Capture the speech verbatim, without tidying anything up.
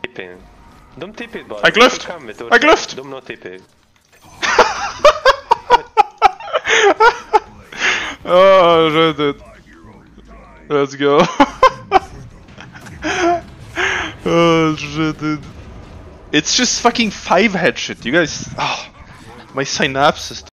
Tipping. Don't tip it, boy. I glyphed! I glyphed! Don't not tip it. Oh, shit, dude. Let's go. Oh shit, dude. It's just fucking five head shit, you guys. Oh, my synapses.